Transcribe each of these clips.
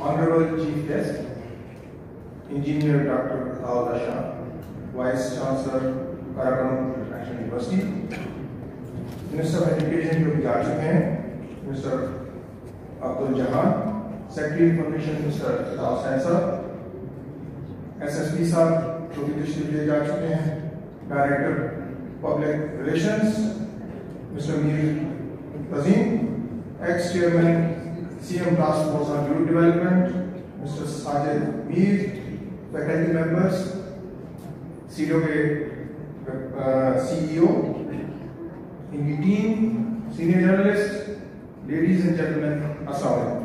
Honorable Chief Guest, Engineer Dr. Atal Shah, Vice Chancellor, Karakoram International University, Minister of Education जो भी जा चुके हैं, Mr. Abdul Jahan, Secretary Information Mr. Rao Sansar, SSP साहब जो भी तशरीफ ले जा चुके हैं, Director Public Relations Mr. Mir Tazim, Ex-Chairman CM Task Force on Youth Development Mr. Sajid Mir, Faculty Members, CDO के CEO, इनकी team, Senior Journalists, Ladies and Gentlemen, अस्सलाम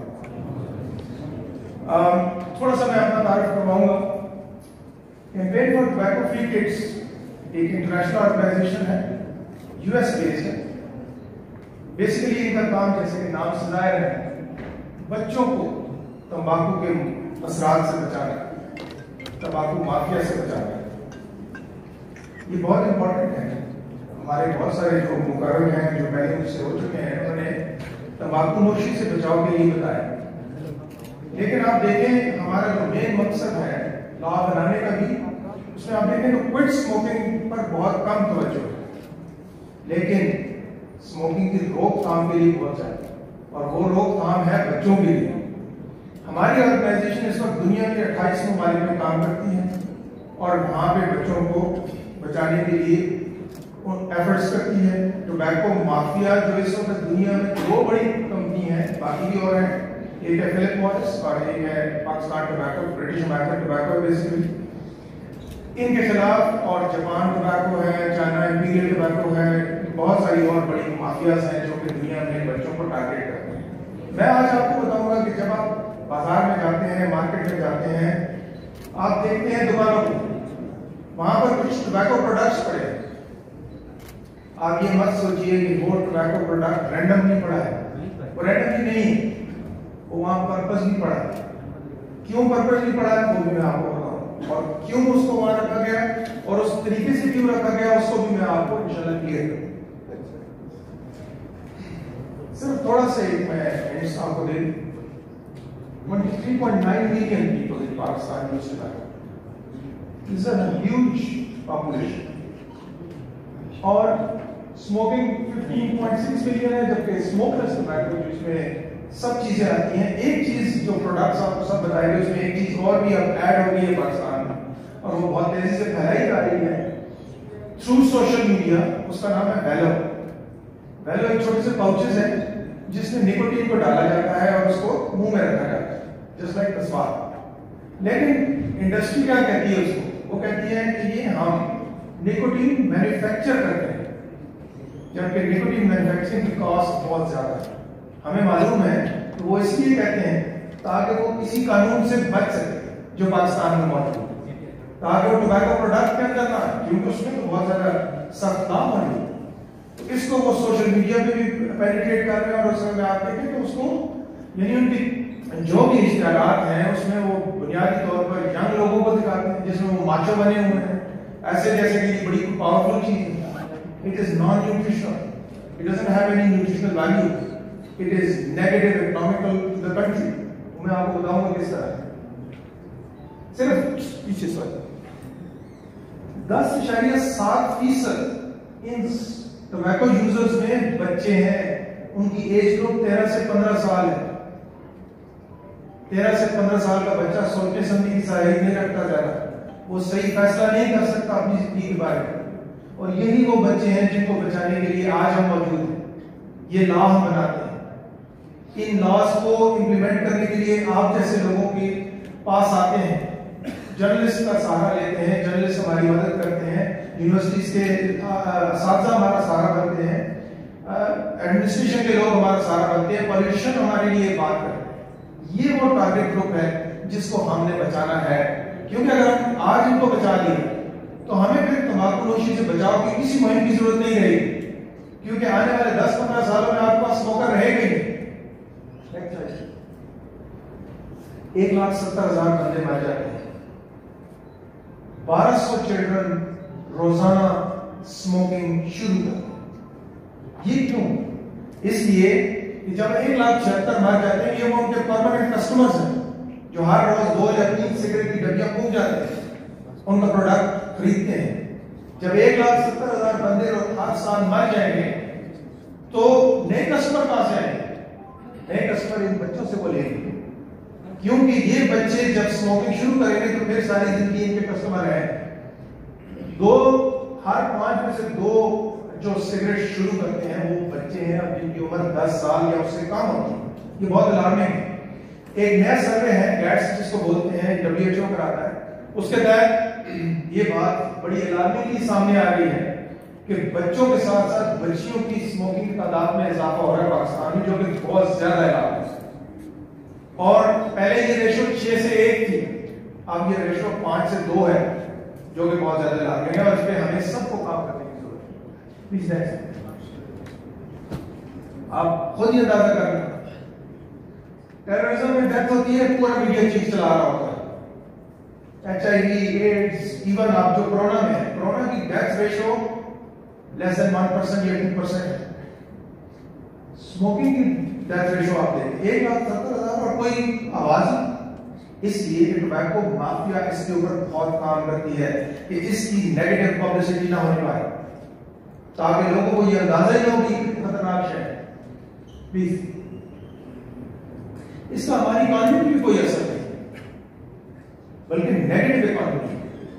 वालेकुम। थोड़ा सा मैं अपना तारीफ करवाऊंगा। Campaign for tobacco free kids एक इंटरनेशनल ऑर्गेनाइजेशन है, यूएस बेस्ड है। बेसिकली इनका काम जैसे कि नाम से जाहिर है, बच्चों को तंबाकू के असरात से बचाना, तंबाकू माफिया से बचाना। ये बहुत इंपॉर्टेंट है। हमारे बहुत सारे जो मुकर्रम हैं, जो पहले मुझसे हो चुके हैं, उन्होंने तंबाकू नोशी से बचाव के लिए बताया। लेकिन आप देखें हमारा जो मेन मकसद है लॉ बनाने का भी, उसमें आप देखें तो क्विट स्मोकिंग पर बहुत कम तवज्जो है, लेकिन स्मोकिंग की रोकथाम के लिए बहुत ज्यादा, और वो रोकथाम है बच्चों के लिए। हमारी ऑर्गेनाइजेशन इस वक्त दुनिया के 28 ममालिक में काम करती है और वहां पे बच्चों को बचाने के लिए एफर्ट्स करती है। टोबैको माफिया जो इस वक्त दुनिया में दो बड़ी कंपनी है, बाकी भी और हैं, एक है फिलिप मॉरिस और एक है Pakistan tobacco, British American tobacco basically. इनके खिलाफ और जापान टोबैको है, चाइना इंपीरियल टोबैको है, बहुत सारी और बड़ी माफियाज हैं जो कि दुनिया में बच्चों को टारगेट करते हैं। मैं आज आपको बताऊंगा कि जब आप बाजार में जाते हैं, मार्केट में जाते हैं, आप देखते हैं दुकानों को, वहां पर कुछ टोबैको प्रोडक्ट्स पड़े हैं। आप ये मत सोचिए कि वो टोबैको प्रोडक्ट रैंडमली पड़ा है, वो रैंडमली नहीं है, वो वहां पर्पसली पड़ा है। क्यों पर्पसली पड़ा है वो भी मैं आपको बताऊं, और क्यों उसको वहां रखा गया और उस तरीके से क्यों रखा गया उसको भी मैं आपको इंशाल्लाह क्लियर करूंगा। सिर्फ थोड़ा सा एक मैं हिंट्स आपको दे दूं। 23.9 million people in Pakistan use tobacco. This is a huge population. और स्मोकिंग 15.6 मिलियन है, जबकि स्मोकलेस टोबैको जिसमें सब चीजें आती हैं। एक चीज जो प्रोडक्ट्स आपको सब बताएंगे, उसमें एक चीज और भी अब ऐड हो गई है पाकिस्तान में, और वो बहुत तेजी से फैलाई जा रही है थ्रू सोशल मीडिया। उसका नाम है वेलो। वेलो एक छोटे से पाउचेस है जिसमें निकोटीन को डाला जाता है और उसको मुंह में रखा जाता है, जस्ट लाइक तस्वार। लेकिन इंडस्ट्री क्या कहती है उसको? वो कहती है कि ये हम निकोटीन मैन्युफैक्चर करते हैं, जबकि निकोटीन मैन्युफैक्चरिंग की कॉस्ट बहुत ज्यादा है। हमें मालूम है, तो वो इसलिए कहते हैं ताकि वो किसी कानून से बच सके जो पाकिस्तान में मौजूद है, ताकि वो टोबैको प्रोडक्ट के अंदर ना आए, क्योंकि उसमें तो बहुत ज्यादा सख्त दाम मौजूद है। तो इसको वो सोशल मीडिया पे भी पेनिट्रेट कर रहे हैं, और उसमें आप देखें तो उसको यानी उनकी जो भी इश्तिहारात हैं उसमें वो बुनियादी तौर पर यंग लोगों को दिखाते हैं जिसमें वो माचो बने हुए हैं, ऐसे जैसे कि ये बड़ी पावरफुल चीज है। It is non nutritional, it doesn't have any nutritional value, it is negative economical to the country. मैं आपको बताऊंगा किस तरह। सिर्फ पीछे 10.7% इन टोबैको यूजर्स में बच्चे हैं। उनकी एज ग्रुप 13 से 15 साल है। 13 से 15 साल का बच्चा सोचने समझने की साहित्यत नहीं रखता ज्यादा, वो सही फैसला नहीं कर सकता अपनी जिंदगी के बारे में, और यही वो बच्चे हैं जिनको बचाने के लिए आज हम मौजूद हैं। ये लॉ हम बनाते हैं। इन लॉज को इंप्लीमेंट करने के लिए आप जैसे लोगों के पास आते हैं, जर्नलिस्ट का सहारा लेते हैं, जर्नलिस्ट हमारी मदद करते हैं, यूनिवर्सिटीज के असातिज़ा हमारा सहारा बनते हैं, एडमिनिस्ट्रेशन के लोग हमारा सहारा बनते हैं, पॉलिटिशियन हमारे लिए बात करते हैं। ये वो टारगेट ग्रुप है जिसको हमने बचाना है, क्योंकि अगर हम आज इनको बचा लिए तो हमें फिर तंबाकू नोशी से बचाव की किसी मुहिम की जरूरत नहीं रहेगी, क्योंकि आने वाले 10-15 सालों में आपके पास स्मोकर रहेगा ही। 1,70,000 बंदे मर जाते हैं, 1200 चिल्ड्रन रोजाना स्मोकिंग शुरू कर। ये क्यों? इसलिए कि जब 1,76,000 मर जाते हैं, ये वो उनके परमानेंट कस्टमर्स हैं, جو ہر روز 2 یا 3 سگریٹ کی ڈبیاں پھونک جاتے ہیں، ان کا پروڈکٹ خریدتے ہیں. جب 1,70,000 بندے ہر سال مر جائیں گے تو نئے کسٹمر کہاں سے آئیں گے؟ نئے کسٹمر ان بچوں سے وہ لیں گے، کیونکہ یہ بچے جب اسموکنگ شروع کریں گے تو پھر ساری زندگی ان کے کسٹمر ہیں. ہر 5 میں سے 2 جو سگریٹ شروع کرتے ہیں وہ بچے ہیں اب جن کی عمر 10 سال یا اس سے کم ہوتی ہے. یہ بہت الارمنگ ہے. ایک نیا سروے ہے گیٹس جس کو بولتے ہیں WHO کراتا ہے، اس کے تحت یہ بات بڑی الارمنگلی سامنے آ رہی ہے کہ بچوں کے ساتھ ساتھ بچیوں کی اسموکنگ کی تعداد میں اضافہ ہو رہا ہے پاکستان میں، جو کہ بہت زیادہ الارمنگ ہے. اور پہلے یہ ریشو 6 سے 1 تھی، اب یہ ریشو 5 سے 2 ہے، جو کہ بہت زیادہ الارمنگ ہے اور اس پہ ہمیں سب کو کام کرنے کی ضرورت ہے. آپ خود ہی اندازہ کرنا، ٹیررزم میں ڈیتھ ہوتی ہے، پورا میڈیا چیز چلا رہا ہوتا ہے. HIV ایڈز، ایون آپ جو کرونا میں ہے، کرونا کی ڈیتھ ریشو لیس دین 1% یا 2% ہے. اسموکنگ کی ڈیتھ ریشو آپ دیکھیں 1,70,000 اور کوئی آواز نہیں. اس لیے کہ ٹوبیکو مافیا اس کے اوپر بہت کام کرتی ہے کہ اس کی نیگیٹو پبلسٹی نہ ہونے پائے، تاکہ لوگوں کو یہ اندازہ ہی ہو کہ خطرناک ہے. پلیز اس کا ہماری اکانومی پہ بھی کوئی اثر نہیں، بلکہ نیگیٹو اکانومی.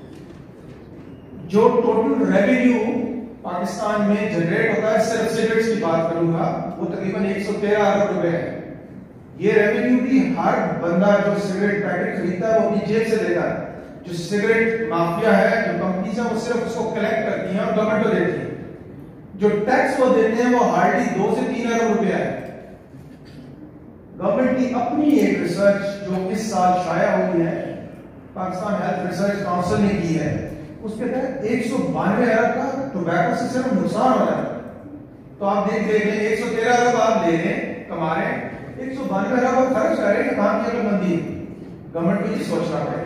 جو ٹوٹل ریونیو پاکستان میں جنریٹ ہوتا ہے، صرف سگریٹس کی بات کروں گا، وہ تقریباً 113 ارب روپے ہے. یہ ریونیو بھی ہر بندہ جو سگریٹ پیکٹ خریدتا ہے وہ اپنی جیب سے دیتا ہے. جو سگریٹ مافیا ہے، جو کمپنیز ہیں، وہ صرف اس کو کلیکٹ کرتی ہیں اور گورنمنٹ کو دیتی ہیں. جو ٹیکس وہ دیتے ہیں وہ ہارڈلی 2 سے 3 ارب روپے ہے. گورنمنٹ کی اپنی ایک ریسرچ جو اس سال شائع ہوئی ہے، پاکستان ہیلتھ ریسرچ کاؤنسل نے کی ہے، اس کے تحت 192 ارب کا ٹوبیکو سے صرف نقصان ہو رہا ہے. تو آپ دیکھ لیں 113 ارب آپ لے لیں کما رہے ہیں، 192 ارب آپ خرچ کر رہے ہیں. کہاں کی عقل مندی؟ گورنمنٹ کو یہ سوچنا پڑے.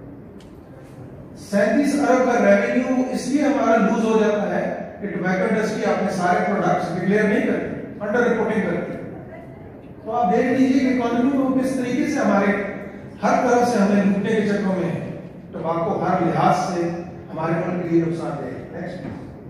37 ارب کا ریونیو اس لیے ہمارا لوز ہو جاتا ہے کہ ٹوبیکو انڈسٹری اپنے سارے پروڈکٹس ڈکلیئر نہیں کرتی، انڈر رپورٹنگ کرتی. تو آپ دیکھ لیجیے کہ اکانومی کو کس طریقے سے ہمارے ہر طرف سے ہمیں لوٹنے کے چکروں میں ہے. ٹوبیکو ہر لحاظ سے ہمارے ملک کے لیے نقصان دہ ہے. نیکسٹ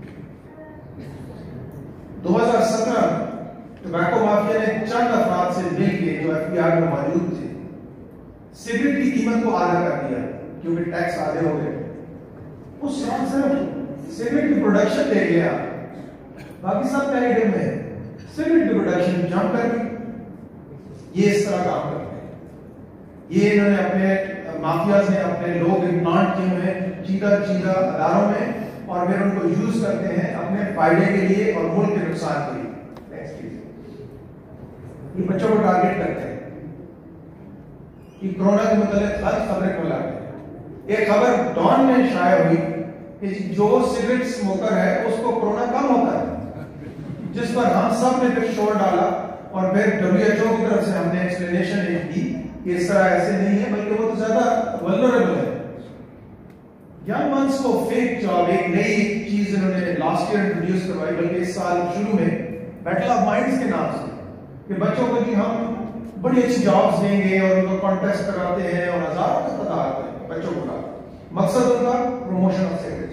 2017 ٹوبیکو مافیا نے چند افراد سے مل کے جو FBI میں موجود تھے، سگریٹ کی قیمت کو آدھا کر دیا کیونکہ ٹیکس آدھے ہو گئے. اس سال صرف سگریٹ کی پروڈکشن دیکھ لیا، باقی سب نیگیٹو میں ہے. سگریٹ کی پروڈکشن جمپ کر گئی. یہ اس طرح کام کرتے ہیں. یہ انہوں نے اپنے مافیاز نے اپنے لوگ امپلانٹ کیے ہوئے چیدہ اداروں میں، اور پھر ان کو یوز کرتے ہیں اپنے فائدے کے لیے اور ملک کے نقصان کے لیے. نیکسٹ چیز، یہ بچوں کو ٹارگیٹ کرتے ہیں. یہ کرونا کے متعلق غلط خبریں پھیلاتے ہیں. ایک خبر ڈان میں شائع ہوئی کہ جو سگریٹ اسموکر ہے اس کو کرونا کم ہوتا ہے، جس پر ہم سب نے پھر شور ڈالا اور پھر WHO کی طرف سے ہم نے ایکسپلینیشن دی کہ اس طرح ایسے نہیں ہے، بلکہ وہ تو زیادہ ولنریبل ہے. ینگ ونس کو فیک جاب ایک نئی چیز انہوں نے لاسٹ ایئر انٹروڈیوس کروائی، بلکہ اس سال شروع میں بیٹل آف مائنڈز کے نام سے، کہ بچوں کو جی ہم بڑی اچھی جابز دیں گے اور ان کو کانٹیسٹ کراتے ہیں اور ہزاروں کا تعداد ہے بچوں کو. مقصد ان کا پروموشن آف سگریٹس.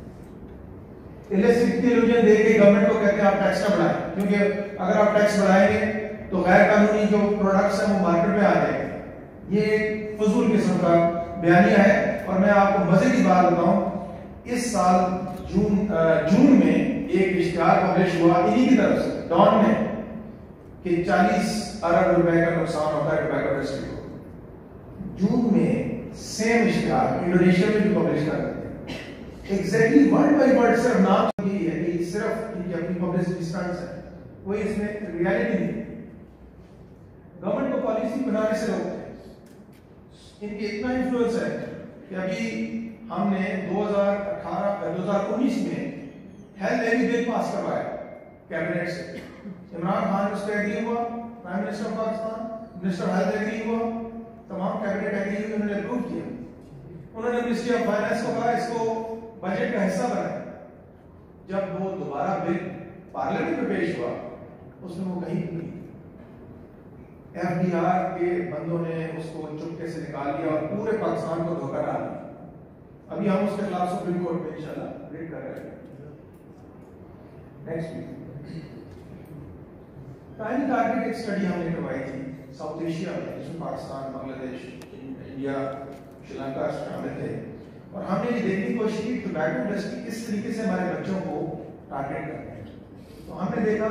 الجن دے کے گورنمنٹ کو کہتے ہیں آپ ٹیکس نہ بڑھائیں، کیونکہ اگر آپ ٹیکس بڑھائیں گے تو غیر قانونی جو پروڈکٹس ہیں وہ مارکیٹ میں آ جائیں گے. یہ فضول قسم کا بیانیہ ہے. اور میں آپ کو مزے کی بات بتاؤں، اس سال جون میں ایک اشتہار پبلش ہوا انہی کی طرف سے ڈان میں کہ 40 ارب روپے کا نقصان ہوتا ہے ٹوبیکو انڈسٹری کو. جون میں سیم اشتہار انڈونیشیا میں بھی پبلش کر دیتے ہیں. ایگزیکٹلی ورڈ بائی ورڈ صرف نام یہ ہے کہ صرف ان کی اپنی پبلسٹی اسٹنٹس ہیں، کوئی اس میں ریالٹی نہیں. گورنمنٹ کو پالیسی بنانے سے روکتے ہیں. ان کی اتنا انفلوئنس ہے کہ ابھی ہم نے 2019 میں ہیلتھ لیوی بل پاس کروایا کیبنٹ سے. عمران خان اس پہ ایگری ہوا، prime minister of Pakistan, minister health agree ہوا، تمام کیبنٹ ایگری ہوئی، انہوں نے اپروو کیا. انہوں نے منسٹری آف فائنانس کو کہا اس کو بجٹ کا حصہ بنائے. جب وہ دوبارہ بل پارلیمنٹ میں پیش ہوا اس میں وہ کہیں نہیں. FDR کے بندوں نے اس کو چپکے سے نکال لیا اور پورے پاکستان کو دھوکہ ڈال دیا. ابھی ہم اس کے خلاف سپریم کورٹ میں انشاءاللہ ریٹ کر رہے ہیں. نیکسٹ ٹائنی ٹارگیٹ ایک اسٹڈی ہم نے کروائی تھی ساؤتھ ایشیا میں، جس میں پاکستان، بنگلہ دیش، انڈیا، شری لنکا شامل تھے، اور ہم نے یہ دیکھنے کی کوشش کی ٹوبیکو انڈسٹری کس طریقے سے ہمارے بچوں کو ٹارگیٹ کرتے ہیں. تو ہم نے دیکھا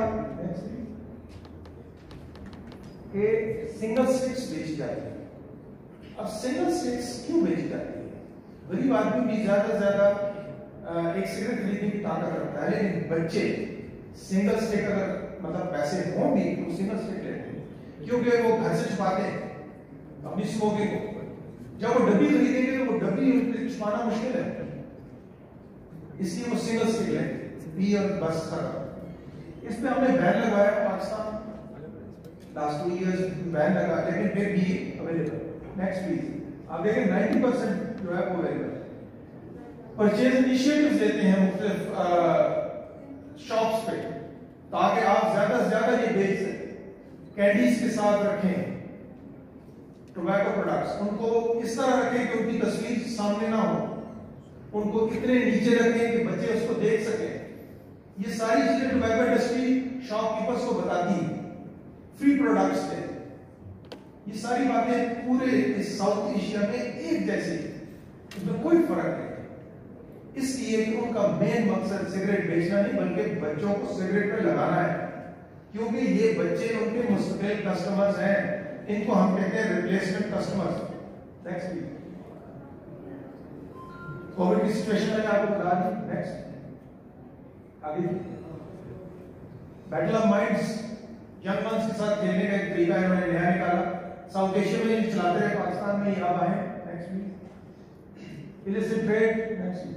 کہ سنگل سٹکس بیچی جاتی ہے. اب سنگل سٹکس کیوں بیچی جاتی ہے؟ غریب آدمی بھی زیادہ سے زیادہ ایک سگریٹ خریدنے کی طاقت رکھتا ہے، لیکن بچے سنگل سٹک اگر مطلب پیسے ہوں بھی تو سنگل سٹک لیتے ہیں، کیونکہ وہ گھر سے چھپاتے ہیں اپنی اسموکنگ کو. جب وہ ڈبی خریدیں گے تو وہ ڈبی چھپانا مشکل ہے، اس لیے وہ سنگل سٹک لیتے پی اور بس ختم. اس پہ ہم نے بین لگایا پاکستان لاسٹ 2 ایئرز بین لگا، لیکن پھر بھی اویلیبل. Next please. آپ دیکھیں 90% جو ہے وہ اویلیبل. پرچیز انیشیٹیوز لیتے ہیں مختلف شاپس پہ تاکہ آپ زیادہ سے زیادہ یہ بیچ سکیں. کینڈیز کے ساتھ رکھیں ٹوبیکو پروڈکٹس، ان کو اس طرح رکھیں کہ ان کی تصویر سامنے نہ ہو، ان کو اتنے نیچے رکھیں کہ بچے اس کو دیکھ سکیں. یہ ساری چیزیں ٹوبیکو انڈسٹری شاپ کیپرز کو بتاتی ہیں. فری پروڈکٹس پہ یہ ساری باتیں پورے اس ساؤتھ ایشیا میں ایک جیسی، اس میں کوئی فرق نہیں. اس لیے کہ ان کا مین مقصد سگریٹ بیچنا نہیں بلکہ بچوں کو سگریٹ پہ لگانا ہے، کیونکہ یہ بچے ان کے مستقل کسٹمرز ہیں. ان کو ہم کہتے ہیں replacement customers. Next please. Covid کی سچویشن میں آپ کو بتا دیں. نیکسٹ آگے. Battle of minds young minds کے ساتھ کھیلنے کا ایک طریقہ انہوں نے نیا نکالا. ساؤتھ ایشیا میں یہ چلاتے رہے، پاکستان میں یہ اب آئے. Next please. illicit trade. Next please.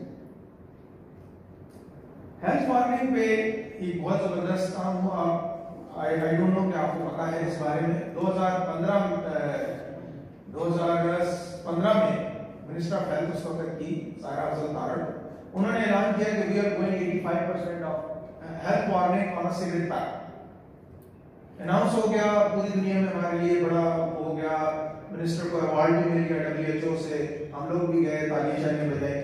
Health warming پہ ایک بہت زبردست کام ہوا. I don't know کہ آپ کو پتا ہے اس بارے میں. 2015 میں منسٹر آف ہیلتھ اس وقت کی سائرہ افضل تارڑ، انہوں نے اعلان کیا کہ we are going 85% of health warning on a cigarette pack. Announce ہو گیا پوری دنیا میں، ہمارے لیے بڑا ہو گیا. منسٹر کو ایوارڈ بھی مل گیا WHO سے، ہم لوگ بھی گئے تالیاں شالیاں بجائے.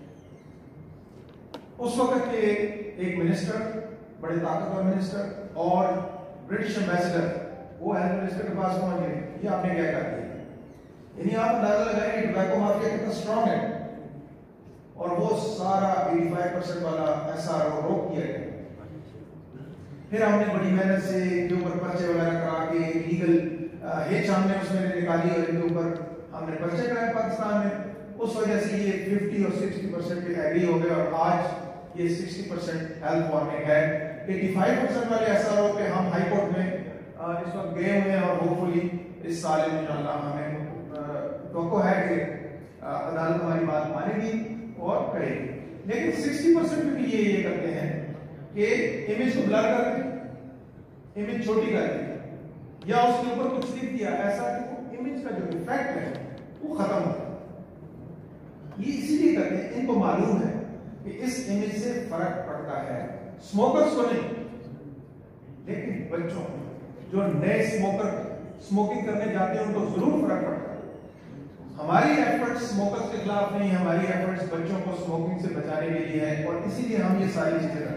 اس وقت کے ایک منسٹر، بڑے طاقتور منسٹر اور برٹش ایمبیسڈر، وہ ہیلتھ منسٹر کے پاس پہنچ گئے. یہ آپ نے کیا کر دیا؟ یعنی آپ اندازہ لگائیں کہ ٹوبیکو مافیا کتنا اسٹرانگ ہے، اور وہ سارا 85% والا SRO روک کیا گیا. پھر ہم نے بڑی محنت سے ان کے اوپر پرچے وغیرہ کرا کے لیگل ہیچ ہم نے اس میں نکالی اور ان کے اوپر ہم نے پرچے کرائے پاکستان میں. اس وجہ سے یہ 50 اور 60% پہ ایگری ہو گئے، اور آج یہ 60% ہیلتھ وارننگ ہے. 85% والے SRO پہ ہم ہائی کورٹ میں اس وقت گئے ہوئے ہیں، اور ہوپفلی اس سال انشاءاللہ ہمیں توقع ہے کہ عدالت ہماری بات مانے گی اور کرے گی. لیکن 60% پہ بھی یہ کرتے ہیں کہ امیج کو بلر کر دیں، امیج چھوٹی کر دیں، یا اس کے اوپر کچھ لکھ دیا ایسا کہ وہ امیج کا جو افیکٹ ہے وہ ختم ہو. یہ اسی لیے کرتے ہیں، ان کو معلوم ہے کہ اس امیج سے فرق پڑتا ہے. اسموکرز کو نہیں، لیکن بچوں جو نئے اسموکر اسموکنگ کرنے جاتے ہیں ان کو ضرور فرق پڑتا ہے. ہماری ایفرٹس اسموکرز کے خلاف نہیں، ہماری ایفرٹس بچوں کو اسموکنگ سے بچانے کے لیے ہے، اور اسی لیے ہم یہ ساری چیزیں کرتے ہیں.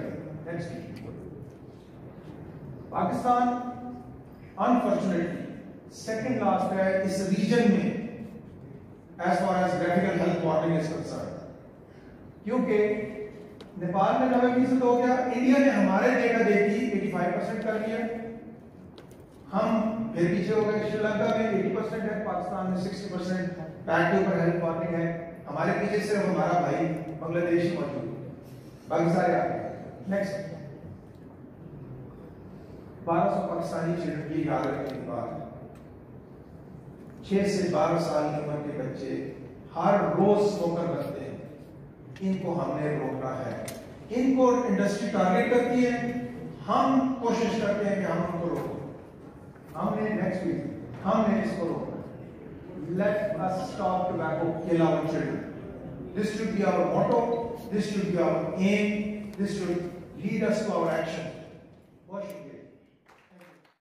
پاکستان انفارچونیٹلی سیکنڈ لاسٹ ہے اس ریجن میں as far as graphical health warning is concern, کیونکہ نیپال میں 90% ہو گیا، انڈیا نے ہمارے دیکھا دیکھی 85% کر لیا، ہم پھر پیچھے ہو گئے. شری لنکا میں 80% ہے، پاکستان میں 60% پیک کے اوپر ہیلتھ وارننگ ہے. ہمارے پیچھے صرف ہمارا بھائی بنگلہ دیش موجود ہے، باقی سارے آگے. نیکسٹ. 1200 پاکستانی چلڈرن کی یاد رکھنے کی بات، 6 سے 12 سال کی عمر کے بچے ہر روز اسموکر بنتے ہیں. ان کو ہم نے روکنا ہے. ان کو انڈسٹری ٹارگیٹ کرتی ہے، ہم کوشش کرتے ہیں کہ ہم ان کو روکیں. ہم نے نیکسٹ ویک ہم نے اس کو روکنا. Let us stop tobacco, kill our children. This should be our motto, this should be our aim, this should lead us to our action.